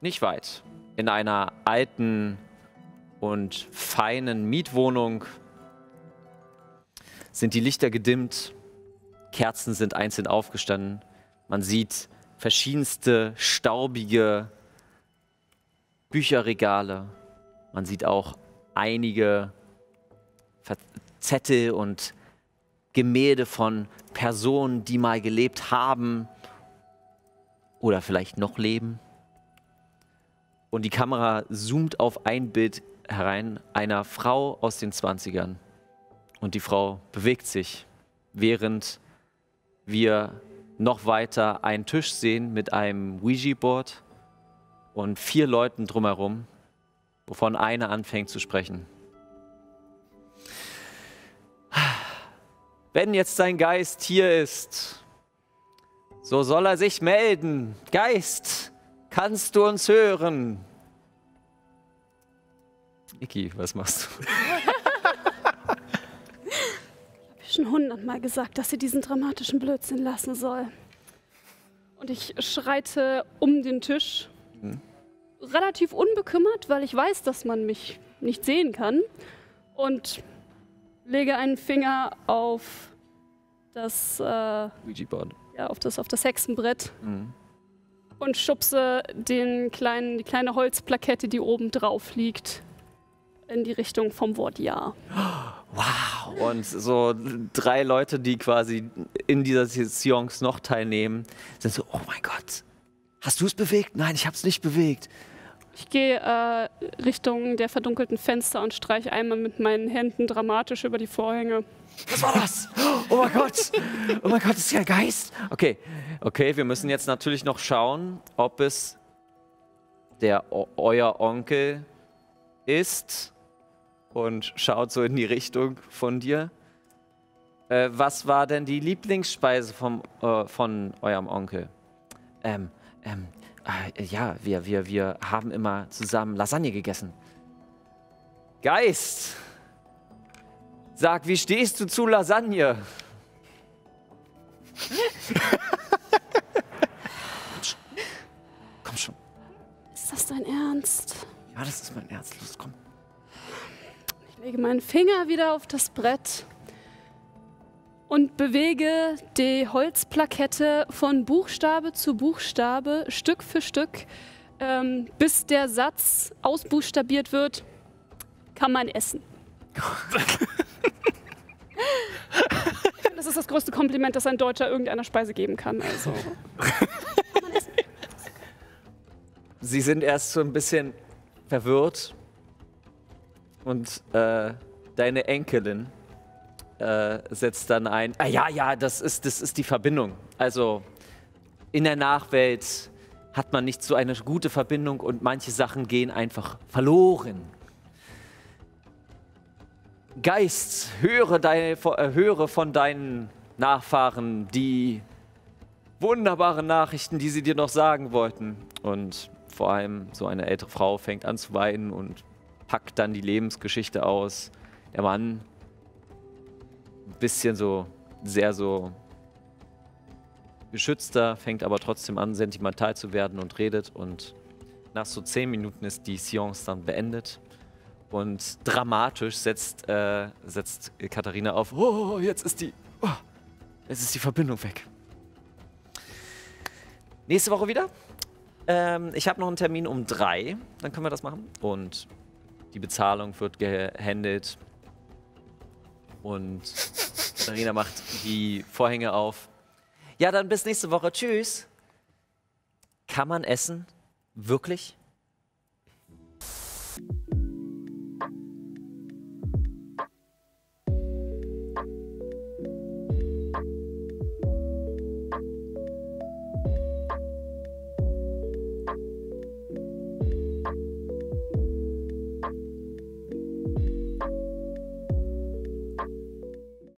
nicht weit, in einer alten und feinen Mietwohnung sind die Lichter gedimmt, Kerzen sind einzeln aufgestanden. Man sieht verschiedenste staubige Bücherregale. Man sieht auch einige Zettel und Gemälde von Personen, die mal gelebt haben oder vielleicht noch leben. Und die Kamera zoomt auf ein Bild herein, einer Frau aus den 20ern. Und die Frau bewegt sich, während wir noch weiter einen Tisch sehen mit einem Ouija-Board und 4 Leuten drumherum, wovon einer anfängt zu sprechen. Wenn jetzt sein Geist hier ist, so soll er sich melden. Geist, kannst du uns hören? Iki, was machst du? Ich habe schon 100-mal gesagt, dass sie diesen dramatischen Blödsinn lassen soll. Und ich schreite um den Tisch, relativ unbekümmert, weil ich weiß, dass man mich nicht sehen kann, und lege einen Finger auf das Ouija-Board. Ja, auf das Hexenbrett und schubse die kleine Holzplakette, die oben drauf liegt, in die Richtung vom Wort Ja. Wow! Und so 3 Leute, die quasi in dieser Seance noch teilnehmen, sind so, oh mein Gott, hast du es bewegt? Nein, ich habe es nicht bewegt. Ich gehe Richtung der verdunkelten Fenster und streiche einmal mit meinen Händen dramatisch über die Vorhänge. Was war das? Oh mein Gott! Oh mein Gott, ist ja ein Geist! Okay, wir müssen jetzt natürlich noch schauen, ob es euer Onkel ist, und schaut so in die Richtung von dir. Was war denn die Lieblingsspeise von eurem Onkel? Ja, wir haben immer zusammen Lasagne gegessen. Geist! Sag, wie stehst du zu Lasagne? Komm schon. Ist das dein Ernst? Ja, das ist mein Ernst. Los, komm. Ich lege meinen Finger wieder auf das Brett und bewege die Holzplakette von Buchstabe zu Buchstabe, Stück für Stück, bis der Satz ausbuchstabiert wird: Kann man essen. Das ist das größte Kompliment, das ein Deutscher irgendeiner Speise geben kann. Also. Kann man essen. Sie sind erst so ein bisschen verwirrt. Und deine Enkelin setzt dann ein, ja, das ist die Verbindung. Also in der Nachwelt hat man nicht so eine gute Verbindung und manche Sachen gehen einfach verloren. Geist, höre von deinen Nachfahren die wunderbaren Nachrichten, die sie dir noch sagen wollten. Und vor allem so eine ältere Frau fängt an zu weinen und packt dann die Lebensgeschichte aus. Der Mann, ein bisschen so, sehr so geschützter, fängt aber trotzdem an, sentimental zu werden und redet. Und nach so 10 Minuten ist die Seance dann beendet. Und dramatisch setzt Katharina auf, oh, jetzt ist die Verbindung weg. Nächste Woche wieder. Ich habe noch einen Termin um 3, dann können wir das machen. Und die Bezahlung wird gehandelt. Und Katharina macht die Vorhänge auf. Ja, dann bis nächste Woche. Tschüss. Kann man essen? Wirklich?